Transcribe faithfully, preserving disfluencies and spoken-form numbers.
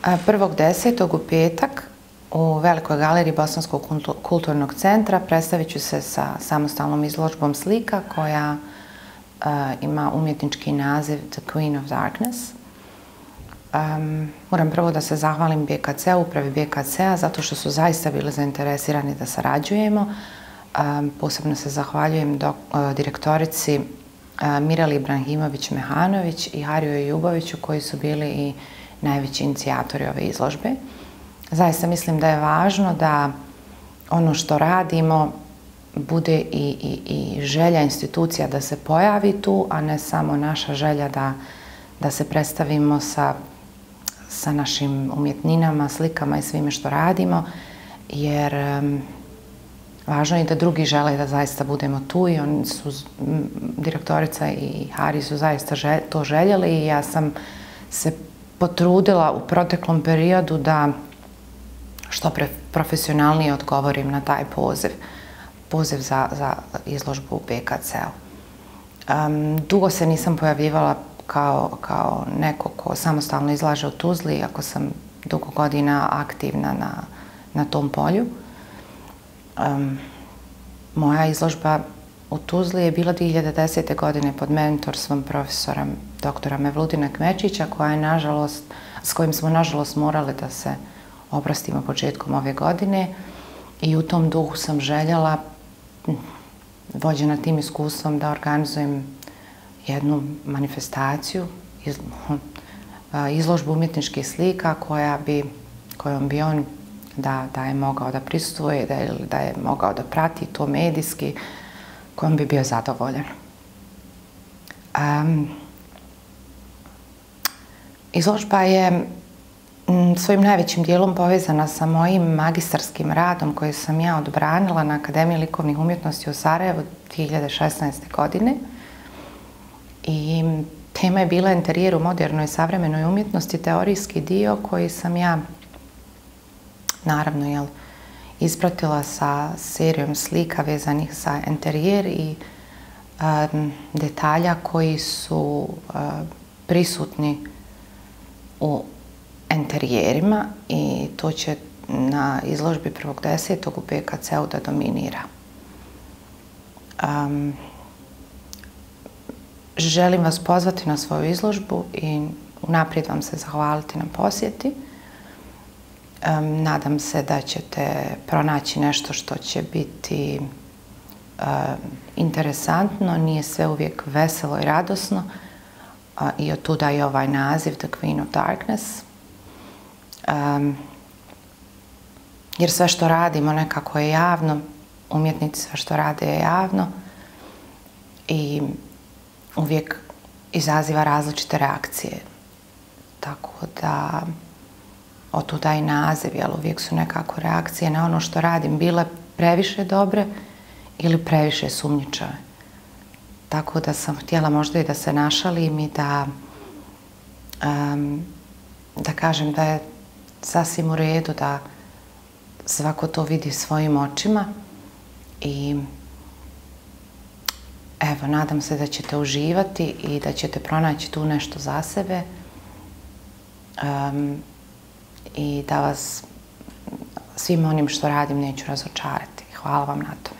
prvog desetog u petak u Velikoj galeriji Bosanskog kulturnog centra predstavit ću se sa samostalnom izložbom slika koja ima umjetnički naziv The Queen of Darkness. Moram prvo da se zahvalim B K C-u, upravi B K C-a, zato što su zaista bili zainteresirani da sarađujemo. Posebno se zahvaljujem direktorici Mirali Ibrahimović-Mehanović i Hariju Juboviću koji su bili i najveći inicijatori ove izložbe. Zaista mislim da je važno da ono što radimo bude i želja institucija da se pojavi tu, a ne samo naša želja da se predstavimo sa našim umjetninama, slikama i svime što radimo, jer važno je da drugi žele da zaista budemo tu i oni su, direktorica i Hari su zaista to željeli i ja sam se potrudila u proteklom periodu da što profesionalnije odgovorim na taj poziv, poziv za izložbu u B K C-u. Dugo se nisam pojavljivala kao neko ko samostalno izlaže u Tuzli, iako sam dugo godina aktivna na tom polju. Moja izložba u Tuzli je bila dvije hiljade desete. godine pod mentorstvom profesora doktora Mevludina Kmečića, s kojim smo nažalost morali da se oprostimo početkom ove godine i u tom duhu sam željela, vođena tim iskustvom, da organizujem jednu manifestaciju, izložbu umjetničkih slika kojom bi on da je mogao da prisustuje, da je mogao da prati to medijski, kojom bi bio zadovoljan. Izložba je svojim najvećim dijelom povezana sa mojim magistarskim radom koji sam ja odbranila na Akademiji likovnih umjetnosti u Sarajevu dvije hiljade šesnaeste. godine. I tema je bila interijer u modernoj i savremenoj umjetnosti, teorijski dio koji sam ja naravno ispratila sa serijom slika vezanih za interijer i detalja koji su prisutni u interijerima i to će na izložbi prvog desetog u B K C-u da dominira. Želim vas pozvati na svoju izložbu i unaprijed vam se zahvaliti na posjeti. Nadam se da ćete pronaći nešto što će biti interesantno, nije sve uvijek veselo i radosno i od tuda i ovaj naziv The Queen of Darkness. Jer sve što radimo nekako je javno, umjetnici sve što rade je javno i uvijek izaziva različite reakcije. Tako da od tuda i naziv, jer uvijek su nekako reakcije na ono što radim bile previše dobre ili previše sumnjičave. Tako da sam htjela možda i da se našalim i da da kažem da je sasvim u redu da svako to vidi svojim očima i evo, nadam se da ćete uživati i da ćete pronaći tu nešto za sebe i da vas svim onim što radim neću razočarati. Hvala vam na to.